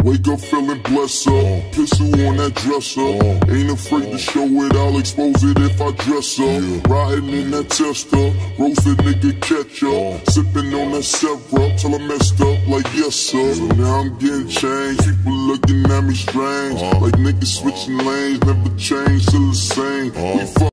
Wake up feeling blessed up, pistol on that dresser. Ain't afraid to show it, I'll expose it if I dress up. Riding in that tester, roasted nigga ketchup. Sipping on that syrup till I messed up like yes sir. So now I'm getting changed, people looking at me strange. Like niggas switching lanes, never change, still the same. We fuck